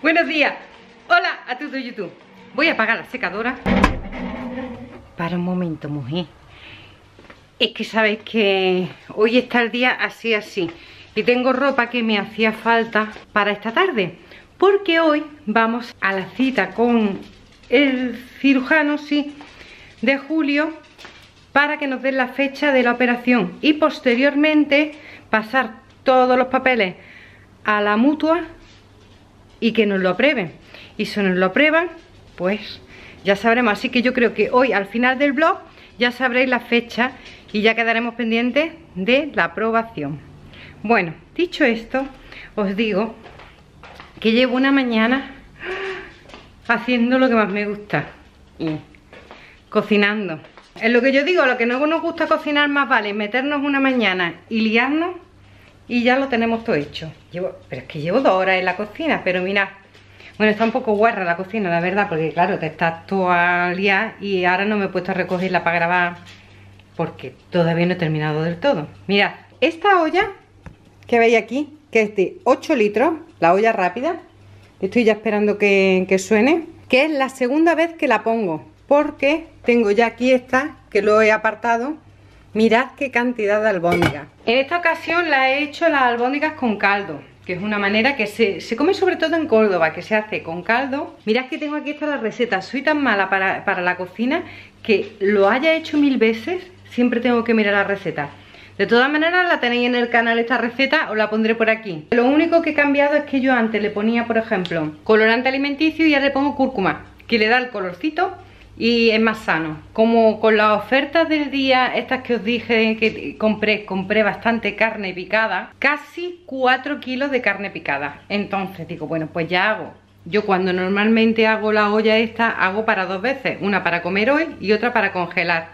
Buenos días. Hola a todo YouTube. Voy a apagar la secadora. Para un momento, mujer. Es que sabéis que hoy está el día así. Y tengo ropa que me hacía falta para esta tarde. Porque hoy vamos a la cita con el cirujano, sí, de Julio, para que nos den la fecha de la operación. Y posteriormente pasar todos los papeles a la mutua y que nos lo aprueben. Y si nos lo aprueban, pues ya sabremos. Así que yo creo que hoy al final del vlog ya sabréis la fecha y ya quedaremos pendientes de la aprobación. Bueno, dicho esto, os digo que llevo una mañana haciendo lo que más me gusta, cocinando. Es lo que yo digo, lo que no nos gusta cocinar más vale meternos una mañana y liarnos y ya lo tenemos todo hecho. Pero es que llevo 2 horas en la cocina, pero mirad. Bueno, está un poco guarra la cocina, la verdad, porque claro, te estás todo a liar y ahora no me he puesto a recogerla para grabar porque todavía no he terminado del todo. Mirad, esta olla que veis aquí, que es de 8 litros, la olla rápida, estoy ya esperando que suene, que es la segunda vez que la pongo, porque tengo ya aquí esta, que lo he apartado. Mirad qué cantidad de albóndigas. En esta ocasión la he hecho las albóndigas con caldo, que es una manera que se come sobre todo en Córdoba, que se hace con caldo. Mirad que tengo aquí esta la receta. Soy tan mala para la cocina que lo haya hecho 1000 veces, siempre tengo que mirar la receta. De todas maneras la tenéis en el canal esta receta, os la pondré por aquí. Lo único que he cambiado es que yo antes le ponía, por ejemplo, colorante alimenticio y ahora le pongo cúrcuma, que le da el colorcito y es más sano. Como con las ofertas del día, estas que os dije que compré bastante carne picada, casi 4 kilos de carne picada. Entonces digo, bueno, pues ya hago. Yo cuando normalmente hago la olla esta, hago para 2 veces. Una para comer hoy y otra para congelar.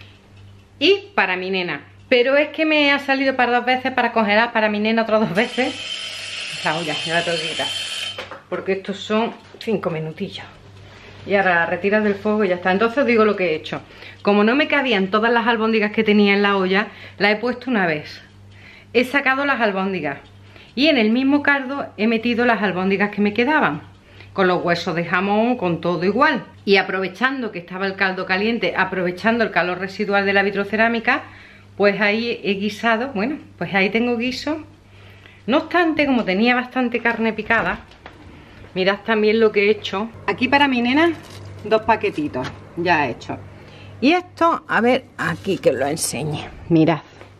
Y para mi nena. Pero es que me ha salido para 2 veces, para congelar para mi nena otras 2 veces. La olla, ya la tengo que quitar. Porque estos son 5 minutillos. Y ahora la retiras del fuego y ya está. Entonces os digo lo que he hecho. Como no me cabían todas las albóndigas que tenía en la olla, la he puesto una vez. He sacado las albóndigas. Y en el mismo caldo he metido las albóndigas que me quedaban. Con los huesos de jamón, con todo igual. Y aprovechando que estaba el caldo caliente, aprovechando el calor residual de la vitrocerámica, pues ahí he guisado. Bueno, pues ahí tengo guiso. No obstante, como tenía bastante carne picada, mirad también lo que he hecho. Aquí para mi nena, 2 paquetitos ya he hecho. Y esto, a ver, aquí que os lo enseñe. Mirad.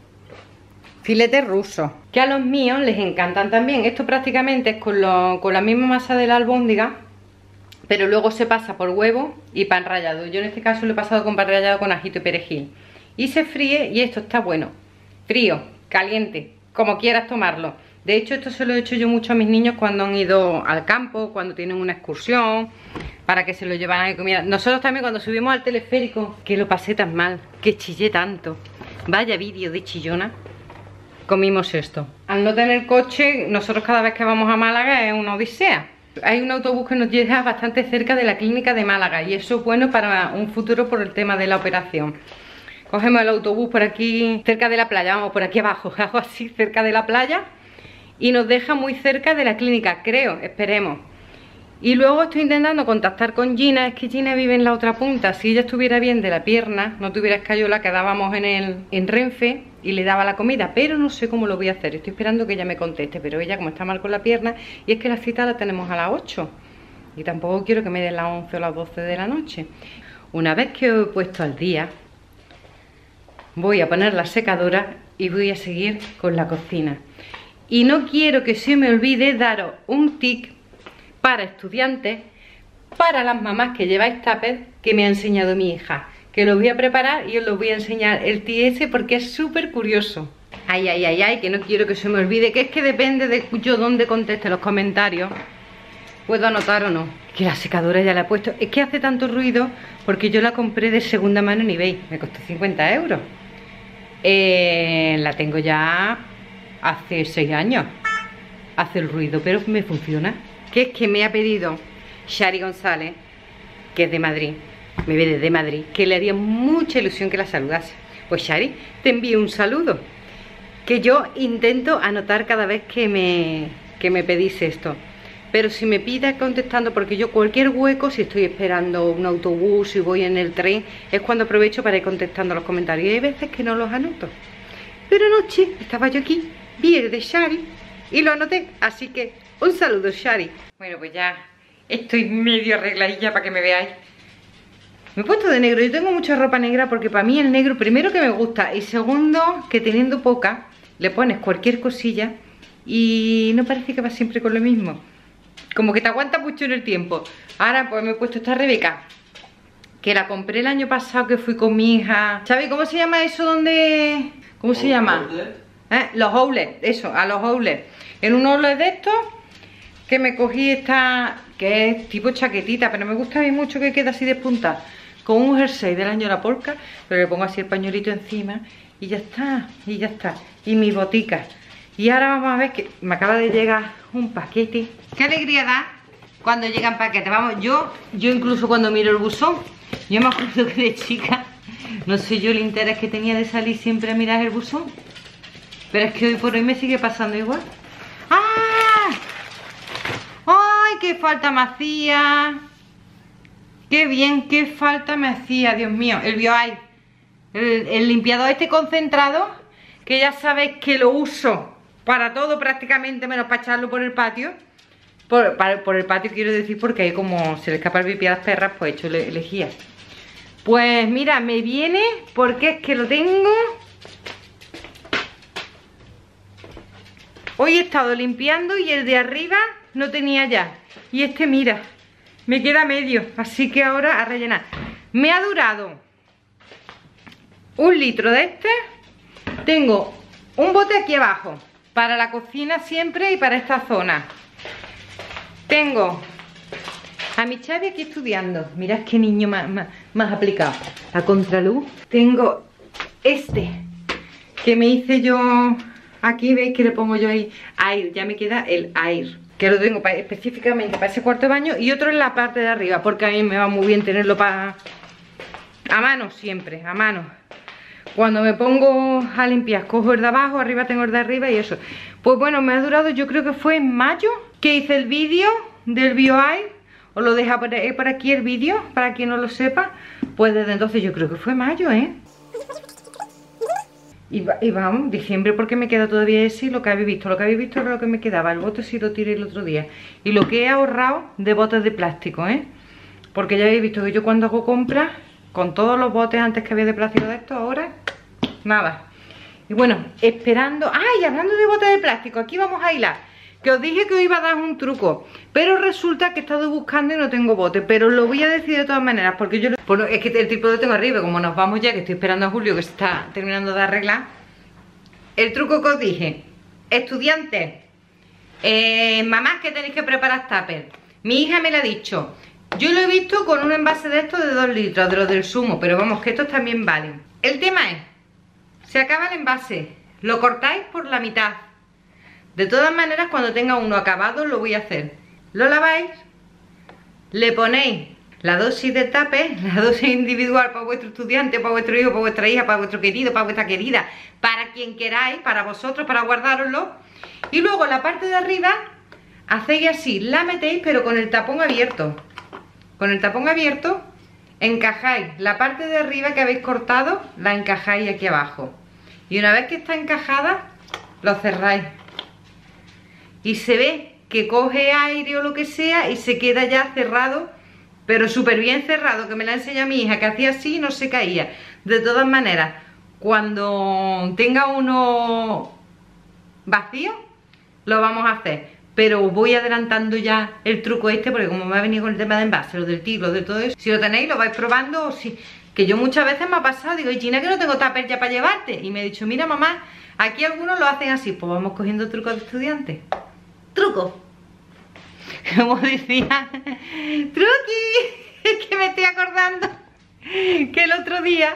Filetes rusos, que a los míos les encantan también. Esto prácticamente es con la misma masa de la albóndiga, pero luego se pasa por huevo y pan rallado. Yo en este caso lo he pasado con pan rallado con ajito y perejil. Y se fríe y esto está bueno. Frío, caliente, como quieras tomarlo. De hecho, esto se lo he hecho yo mucho a mis niños cuando han ido al campo, cuando tienen una excursión, para que se lo llevaran y comieran. Nosotros también cuando subimos al teleférico, que lo pasé tan mal, que chillé tanto. Vaya vídeo de chillona. Comimos esto. Al no tener coche, nosotros cada vez que vamos a Málaga es una odisea. Hay un autobús que nos lleva bastante cerca de la clínica de Málaga y eso es bueno para un futuro por el tema de la operación. Cogemos el autobús por aquí cerca de la playa, vamos por aquí abajo, algo así cerca de la playa, y nos deja muy cerca de la clínica, creo, esperemos. Y luego estoy intentando contactar con Gina, es que Gina vive en la otra punta. Si ella estuviera bien de la pierna, no tuviera escayola, quedábamos en Renfe y le daba la comida, pero no sé cómo lo voy a hacer. Estoy esperando que ella me conteste, pero ella como está mal con la pierna, y es que la cita la tenemos a las 8 y tampoco quiero que me den las 11 o las 12 de la noche. Una vez que he puesto al día, voy a poner la secadora y voy a seguir con la cocina. Y no quiero que se me olvide daros un tip para estudiantes, para las mamás que lleváis tupper, que me ha enseñado mi hija, que lo voy a preparar y os lo voy a enseñar el TS porque es súper curioso. Ay, ay, ay, ay, que no quiero que se me olvide, que es que depende de yo dónde conteste los comentarios, puedo anotar o no. Que la secadora ya la he puesto, es que hace tanto ruido porque yo la compré de segunda mano en eBay, me costó 50 euros. La tengo ya hace 6 años, hace el ruido, pero me funciona. Que es que me ha pedido Shari González, que es de Madrid, me ve desde Madrid, que le haría mucha ilusión que la saludase. Pues Shari, te envío un saludo, que yo intento anotar cada vez que me pedís esto. pero si me pide contestando, porque yo cualquier hueco, si estoy esperando un autobús, si voy en el tren, es cuando aprovecho para ir contestando los comentarios. Y hay veces que no los anoto. Pero anoche estaba yo aquí, vi el de Shari y lo anoté. Así que un saludo, Shari. Bueno, pues ya estoy medio arregladilla para que me veáis. Me he puesto de negro. Yo tengo mucha ropa negra porque para mí el negro, primero que me gusta y segundo que teniendo poca, le pones cualquier cosilla y no parece que va siempre con lo mismo. Como que te aguanta mucho en el tiempo. Ahora pues me he puesto esta Rebeca, que la compré el año pasado que fui con mi hija. ¿Sabes cómo se llama eso donde...? ¿Cómo se llama? Los outlets, eso, a los outlets. En un outlet de estos que me cogí esta, que es tipo chaquetita, pero me gusta a mí mucho que queda así despuntada, con un jersey del año de la polka, pero le pongo así el pañuelito encima y ya está, y ya está. Y mis boticas. Y ahora vamos a ver que me acaba de llegar un paquete. Qué alegría da cuando llegan paquetes. Vamos, yo incluso cuando miro el buzón, yo me acuerdo que de chica, no sé yo el interés que tenía de salir siempre a mirar el buzón, pero es que hoy por hoy me sigue pasando igual. ¡Ah! ¡Ay, qué falta me hacía! ¡Qué bien, qué falta me hacía, Dios mío! El BioAir, el limpiador este concentrado, que ya sabéis que lo uso para todo prácticamente, menos para echarlo por el patio. Por el patio quiero decir, porque ahí como se le escapa el pipí a las perras, pues he hecho lejía. Pues mira, me viene porque es que lo tengo. Hoy he estado limpiando y el de arriba no tenía ya. Y este, mira, me queda medio. Así que ahora a rellenar. Me ha durado 1 litro de este. Tengo un bote aquí abajo para la cocina siempre y para esta zona. Tengo a mi Xavi aquí estudiando. Mirad qué niño más aplicado. A contraluz. Tengo este que me hice yo. Aquí veis que le pongo yo ahí Air. Ya me queda el Air, que lo tengo específicamente para ese cuarto de baño. Y otro en la parte de arriba, porque a mí me va muy bien tenerlo a mano siempre, a mano. Cuando me pongo a limpiar, cojo el de abajo, arriba tengo el de arriba y eso. Pues bueno, me ha durado, yo creo que fue en mayo que hice el vídeo del BioAir. Os lo dejo por aquí el vídeo, para quien no lo sepa. Pues desde entonces yo creo que fue mayo, ¿eh? Y vamos, diciembre, porque me queda todavía ese y lo que habéis visto. Lo que habéis visto era lo que me quedaba. El bote sí lo tiré el otro día. Y lo que he ahorrado de botes de plástico, ¿eh? Porque ya habéis visto que yo cuando hago compras, con todos los botes antes que había de plástico de estos, ahora, nada. Y bueno, esperando... ¡Ay! Hablando de botes de plástico, aquí vamos a hilar. Que os dije que os iba a dar un truco, pero resulta que he estado buscando y no tengo bote. Pero lo voy a decir de todas maneras, porque yo... Bueno, es que el trípode lo tengo arriba, como nos vamos ya, que estoy esperando a Julio, que se está terminando de arreglar. El truco que os dije: estudiantes, mamás que tenéis que preparar tupper. Mi hija me lo ha dicho. Yo lo he visto con un envase de estos de 2 litros, de los del Sumo, pero vamos, que estos también valen. El tema es, se acaba el envase, lo cortáis por la mitad. De todas maneras, cuando tenga uno acabado, lo voy a hacer. Lo laváis, le ponéis la dosis de tupper, la dosis individual para vuestro estudiante, para vuestro hijo, para vuestra hija, para vuestro querido, para vuestra querida, para quien queráis, para vosotros, para guardároslo. Y luego la parte de arriba, hacéis así, la metéis, pero con el tapón abierto. Con el tapón abierto, encajáis la parte de arriba que habéis cortado, la encajáis aquí abajo. Y una vez que está encajada, lo cerráis. Y se ve que coge aire o lo que sea y se queda ya cerrado, pero súper bien cerrado, que me la enseñó mi hija, que hacía así y no se caía. De todas maneras, cuando tenga uno vacío, lo vamos a hacer. Pero os voy adelantando ya el truco este, porque como me ha venido con el tema de envase, lo del tigre, de todo eso, si lo tenéis, lo vais probando, o si... Que yo muchas veces me ha pasado, digo, y Gina, que no tengo tupper ya para llevarte. Y me ha dicho, mira mamá, aquí algunos lo hacen así. Pues vamos cogiendo trucos de estudiantes. ¡Truco! Como decía, ¡truqui! Es que me estoy acordando que el otro día,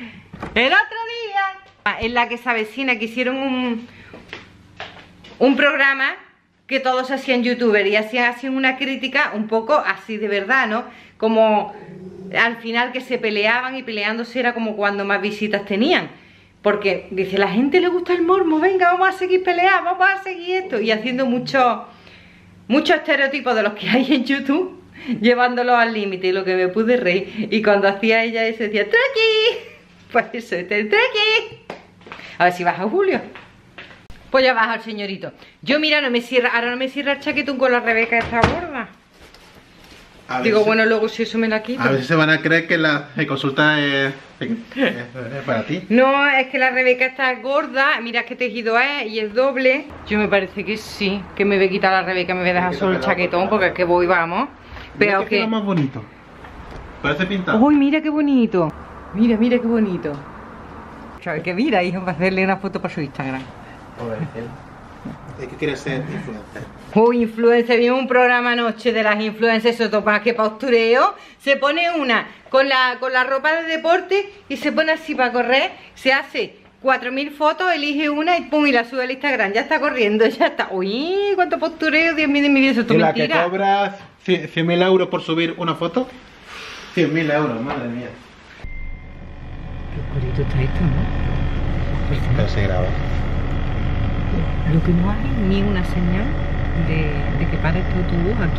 en la que se avecina, que hicieron un programa que todos hacían youtuber y hacían una crítica un poco así de verdad, ¿no? Como al final que se peleaban y peleándose era como cuando más visitas tenían. Porque dice, la gente le gusta el mormo, venga, vamos a seguir peleando, vamos a seguir esto. Y haciendo mucho muchos estereotipos de los que hay en YouTube, llevándolos al límite, y lo que me pude reír. Y cuando hacía ella eso decía ¡Traqui! Pues eso, ¡Traqui! A ver si baja Julio. Pues ya baja el señorito. Yo mira, no me cierra, ahora no me cierra el chaquetón con la Rebeca esta gorda. Digo, bueno, luego si eso me la quito. A ver si se van a creer que la consulta es para ti. No, es que la Rebeca está gorda. Mira qué tejido es y es doble. Yo me parece que sí, que me voy a quitar la Rebeca, me voy a dejar solo el chaquetón porque es que voy, vamos. Pero que es más bonito. Parece pintado. Uy, mira qué bonito. Mira, mira qué bonito. Que mira, hijo, para hacerle una foto para su Instagram. Es que quiere ser influencer. Uy, influencer, vimos un programa anoche de las influencers, eso toma que postureo. Se pone una con la ropa de deporte y se pone así para correr. Se hace 4000 fotos, elige una y pum, y la sube al Instagram. Ya está corriendo, ya está. Uy, cuánto postureo, Dios mío de mi vida, eso es ¿Y la mentira. que cobra 100.000 euros por subir una foto? 100.000 euros, madre mía. Qué oscurito está esto, ¿no? Pero se graba. Lo que no hay ni una señal de que pare este autobús aquí.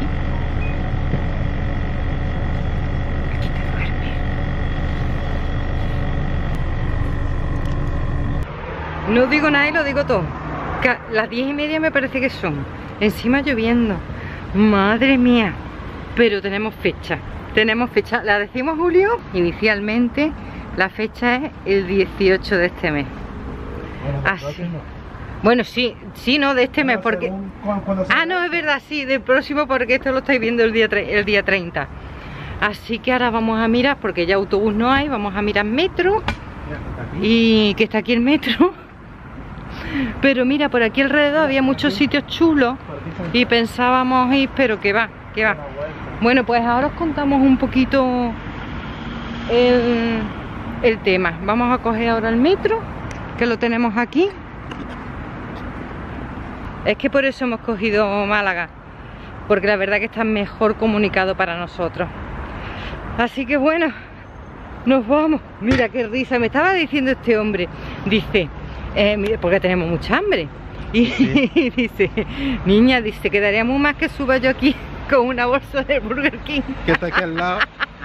Aquí te duerme. No digo nada y lo digo todo. Que las 10:30 me parece que son. Encima lloviendo. Madre mía. Pero tenemos fecha. Tenemos fecha. La decimos Julio. Inicialmente la fecha es el 18 de este mes. Así. Bueno, sí, no, de este mes, porque... Ah, no, es verdad, sí, del próximo, porque esto lo estáis viendo el día 30. Así que ahora vamos a mirar, porque ya autobús no hay, vamos a mirar metro. Y que está aquí el metro. Pero mira, por aquí alrededor había muchos sitios chulos y pensábamos ir, pero que va. Bueno, pues ahora os contamos un poquito el tema. Vamos a coger ahora el metro, que lo tenemos aquí. Es que por eso hemos cogido Málaga, porque la verdad que está mejor comunicado para nosotros. Así que bueno, nos vamos. Mira qué risa, me estaba diciendo este hombre. Dice, mire, porque tenemos mucha hambre. Y, ¿sí? Y dice, niña, dice, quedaría muy más que suba yo aquí con una bolsa de Burger King. Que está aquí al lado.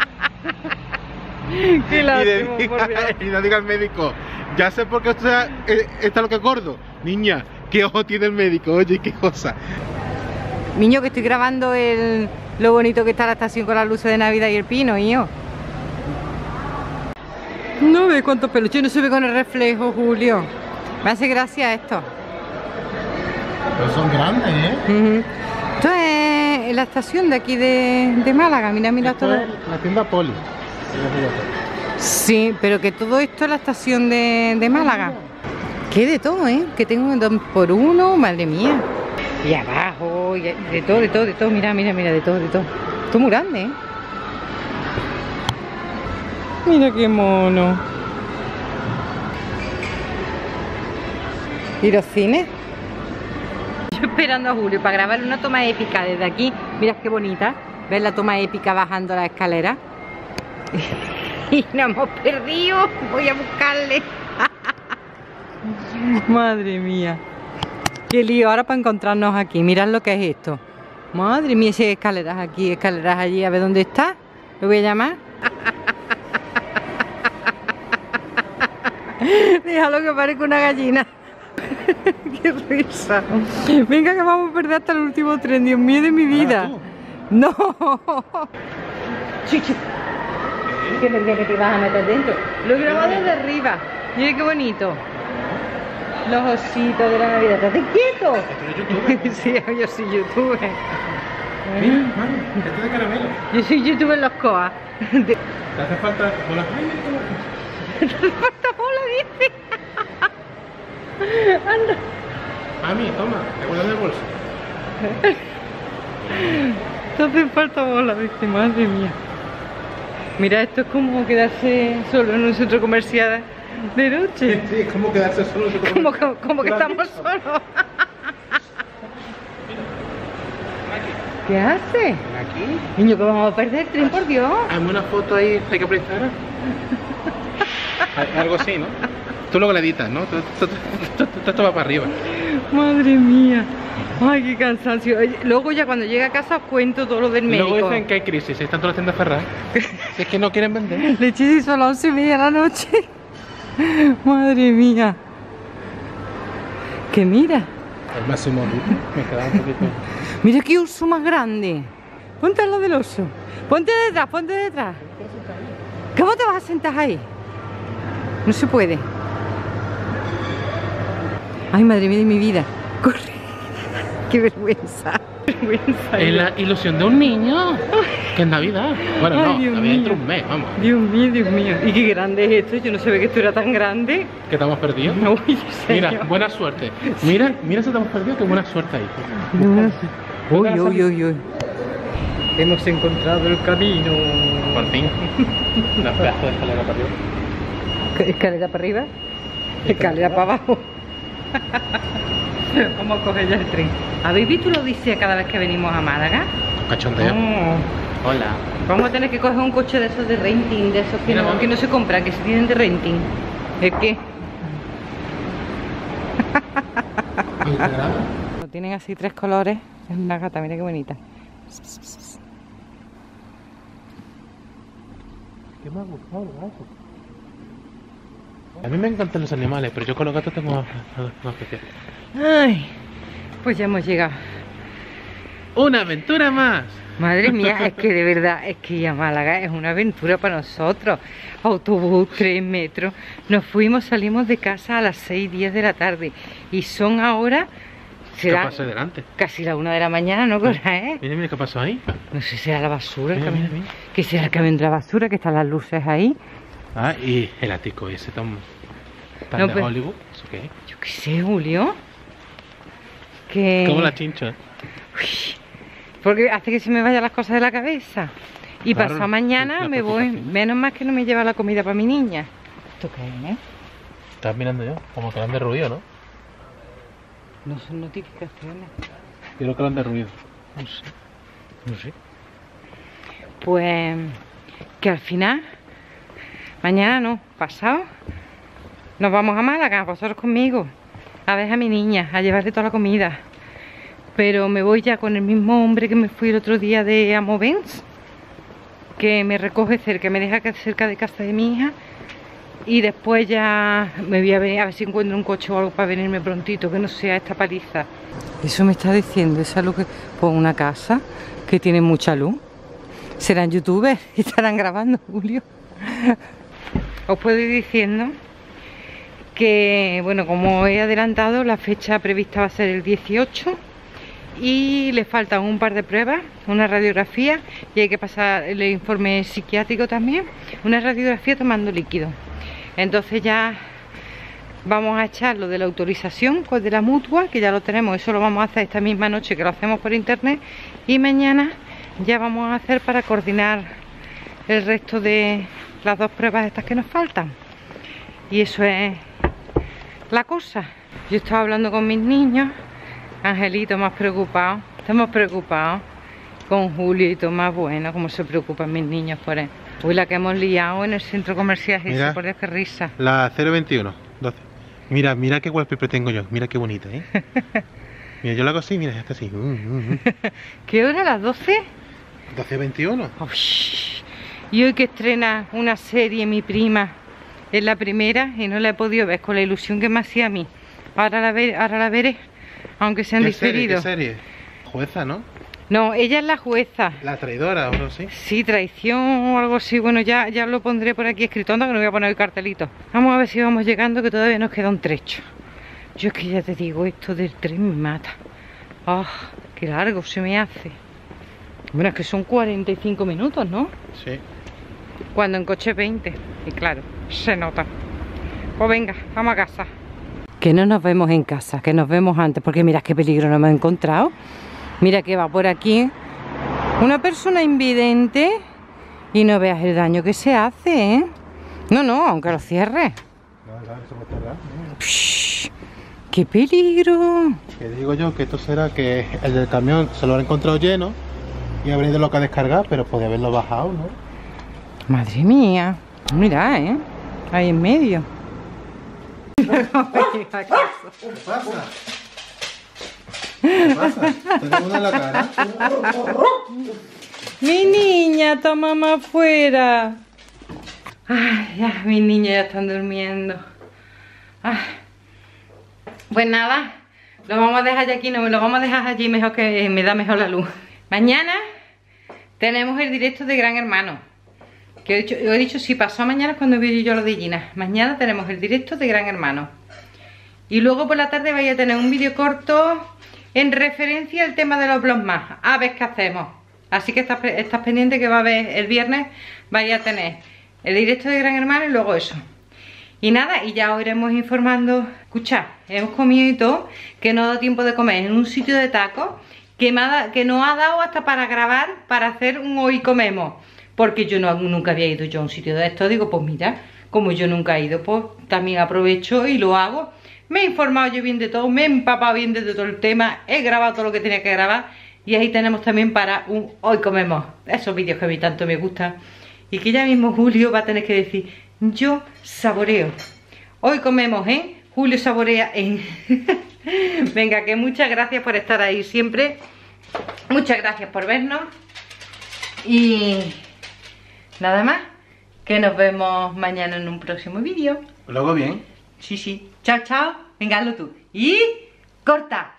Qué lástima, y le diga al médico, ya sé por qué usted está lo que es gordo. Niña, qué ojo tiene el médico, oye, qué cosa. Niño, que estoy grabando lo bonito que está la estación con las luces de Navidad y el pino, hijo. No ve cuántos peluches, no se ve con el reflejo, Julio. Me hace gracia esto. Pero son grandes, ¿eh? Esto es la estación de aquí de Málaga, mira esto todo. Es la tienda Poli. Sí, pero que todo esto es la estación de Málaga. Que de todo, ¿eh? Que tengo un 2x1, madre mía. Y abajo, y de todo, mira, de todo. Esto es muy grande, ¿eh? Mira qué mono. ¿Y los cines? Yo esperando a Julio para grabar una toma épica desde aquí. Mira qué bonita. ¿Ves la toma épica bajando la escalera? Y nos hemos perdido. Voy a buscarle. Madre mía. Qué lío ahora para encontrarnos aquí. Mirad lo que es esto. Madre mía, si hay escaleras aquí, escaleras allí. A ver dónde está. Lo voy a llamar. Déjalo que parezca una gallina. Qué risa. Venga, que vamos a perder hasta el último tren. Dios mío de mi vida. No. Chichi. Que me que te vas a meter dentro. Lo he grabado desde arriba. Mira qué bonito. Los ositos de la Navidad. ¿Estás quieto? Sí, yo soy youtuber. Mira, mami, esto es de caramelo. Yo soy youtuber en los COA. ¿Te hace falta bola? ¿Te hace falta bola, dice? Anda. Mami, toma, te guardas el bolso. Te hace falta bola, dice, madre mía. Mira, esto es como quedarse solo en un centro comercial de noche. Sí, es como quedarse solo en un centro comercial. Como que estamos solos. ¿Qué hace? Aquí. Niño, que vamos a perder el tren, por Dios. Hazme una foto ahí, hay que prestar. Algo así, ¿no? Tú luego le editas, ¿no? Esto va para arriba. Madre mía. Ay, qué cansancio. Luego ya cuando llegue a casa os cuento todo lo del médico. Luego dicen que hay crisis, están todas las tiendas cerradas. Si es que no quieren vender. Leche, si son las 11:30 de la noche. Madre mía. Que mira. El máximo me quedaba un poquito. Mira qué oso más grande. Ponte al lado del oso. Ponte detrás, ponte detrás. ¿Cómo te vas a sentar ahí? No se puede. Ay, madre mía de mi vida. Corre. Qué vergüenza. Es la ilusión de un niño. Que es Navidad. Bueno, Ay, no, Dios Navidad dentro mío. de un mes, vamos. Dios mío, Dios mío. ¿Y qué grande es esto? Yo no sabía que esto era tan grande. Que estamos perdidos. No, yo sé. Mira, buena suerte. Mira, mira si estamos perdidos, qué buena suerte ahí. Uy, uy, uy, uy. Hemos encontrado el camino. Por fin. Una pedazo de escalera para arriba. ¿Escalera para arriba? Escalera para abajo. Vamos a coger ya el tren. ¿Habéis visto la odisea cada vez que venimos a Málaga? Cachondeo. Oh. Hola. Vamos a tener que coger un coche de esos de renting, de esos que no se compran, que se tienen de renting. ¿El qué? Lo tienen así 3 colores. Es una gata, mira qué bonita. ¿Qué me ha gustado el gato? A mí me encantan los animales, pero yo con los gatos tengo más especial. Ay, pues ya hemos llegado. ¡Una aventura más! Madre mía, es que de verdad, es que ir a Málaga es una aventura para nosotros. Autobús, 3 metros. Nos fuimos, salimos de casa a las 6:10 de la tarde. Y son ahora... ¿Qué pasó delante? Casi la 1 de la mañana, ¿no? ¿Qué hora es? Mira, mira qué pasó ahí. No sé, será la basura, Mira, el camión. mira, mira. ¿Qué será el camión de la basura? Que están las luces ahí. Ah, y el ático ese tan No, de pero- Hollywood. ¿Eso qué es? Yo qué sé, Julio. Que... Como la chincha. Uy, porque hace que se me vayan las cosas de la cabeza. Y Claro, pasado mañana la me voy. preocupación. Menos mal que no me lleva la comida para mi niña. ¿Esto qué es, eh? Estás mirando yo, como que han de ruido, ¿no? No son notificaciones. Creo que lo han de ruido. No sé. No sé. Pues que al final, mañana no, pasado, nos vamos a Málaga, vosotros conmigo, a ver a mi niña, a llevarle toda la comida. Pero me voy ya con el mismo hombre que me fui el otro día de Amovens, que me recoge cerca, me deja cerca de casa de mi hija. Y después ya me voy a venir a ver si encuentro un coche o algo para venirme prontito, que no sea esta paliza. Eso me está diciendo, esa luz que... Pues una casa que tiene mucha luz. Serán youtubers y estarán grabando, Julio. Os puedo ir diciendo que, bueno, como he adelantado, la fecha prevista va a ser el 18 y le faltan un par de pruebas, una radiografía y hay que pasar el informe psiquiátrico también, una radiografía tomando líquido. Entonces ya vamos a echar lo de la autorización de la mutua, que ya lo tenemos, eso lo vamos a hacer esta misma noche, que lo hacemos por internet, y mañana ya vamos a hacer para coordinar el resto de las 2 pruebas estas que nos faltan. Y eso es la cosa. Yo estaba hablando con mis niños, Angelito más preocupado, estamos preocupados, con Julio más bueno, como se preocupan mis niños por él. Uy, la que hemos liado en el centro comercial, Mira. ese, por Dios, qué risa. La 021, 12. Mira, mira qué wallpaper tengo yo. Mira qué bonita, ¿eh? Mira, yo la hago así, mira, ya está así. ¿Qué hora? ¿Las 12? 12:21. Y hoy que estrena una serie mi prima, es la primera y no la he podido ver con la ilusión que me hacía a mí. Ahora la veré, aunque sean diferidos. ¿Qué serie? Jueza, ¿no? No, ella es la jueza. La traidora o algo así. Sí, traición o algo así. Bueno, ya lo pondré por aquí escrito. Anda, que no voy a poner el cartelito. Vamos a ver si vamos llegando, que todavía nos queda un trecho. Yo es que ya te digo, esto del tren me mata. ¡Ah! ¡Qué largo se me hace! Bueno, es que son 45 minutos, ¿no? Sí. Cuando en coche 20. Y claro, se nota. Pues venga, vamos a casa. Que no nos vemos en casa, que nos vemos antes, porque mirad qué peligro nos hemos encontrado. Mira que va por aquí una persona invidente y no veas el daño que se hace, ¿eh? No, aunque lo cierre. Psh, ¡qué peligro! Que digo yo que esto será que el del camión se lo ha encontrado lleno y ha venido loca a descargar, pero podía haberlo bajado, ¿no? Madre mía. Mira, ¿eh? Ahí en medio. ¿Qué pasa? ¿Qué pasa? Tengo una en la cara. Mi niña, está mamá afuera. Ay, ya, mis niños ya están durmiendo. Ay. Pues nada, lo vamos a dejar ya aquí, no, lo vamos a dejar allí mejor, que me da mejor la luz. Mañana tenemos el directo de Gran Hermano. Que he dicho si pasó mañana es cuando vi yo lo de Gina. Mañana tenemos el directo de Gran Hermano. Y luego por la tarde vais a tener un vídeo corto en referencia al tema de los vlogmas. A ver qué hacemos. Así que estás pendiente que va a haber el viernes. Vais a tener el directo de Gran Hermano y luego eso. Y nada, y ya os iremos informando. Escuchad, hemos comido y todo, que no ha dado tiempo de comer en un sitio de tacos que nos ha dado hasta para grabar, para hacer un hoy comemos. Porque yo nunca había ido yo a un sitio de esto. Digo, pues mira, como yo nunca he ido, pues también aprovecho y lo hago. Me he informado yo bien de todo, me he empapado bien de todo el tema, he grabado todo lo que tenía que grabar. Y ahí tenemos también para un hoy comemos. Esos vídeos que a mí tanto me gustan. Y que ya mismo Julio va a tener que decir, yo saboreo. Hoy comemos, ¿eh? Julio saborea en... Venga, que muchas gracias por estar ahí siempre. Muchas gracias por vernos. Y nada más, que nos vemos mañana en un próximo vídeo. ¿Luego bien? Sí, sí. Chao, chao. Venga, hazlo tú. Y corta.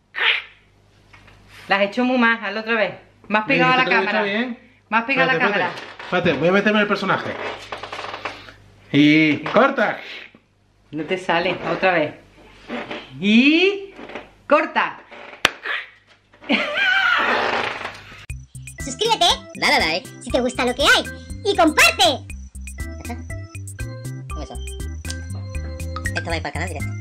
La has hecho muy más, hazlo otra vez. Más pegado a la cámara. Más pegado a la cámara. Espérate, voy a meterme en el personaje. Y corta. No te sale, otra vez. Y corta. Suscríbete, dale a like si te gusta lo que hay y comparte. Eso. Esto va a ir para el canal directo.